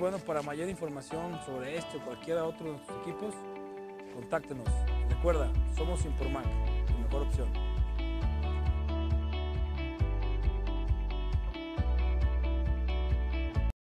bueno, para mayor información sobre este o cualquiera otro de nuestros equipos, contáctenos. Recuerda, somos Informank, tu mejor opción.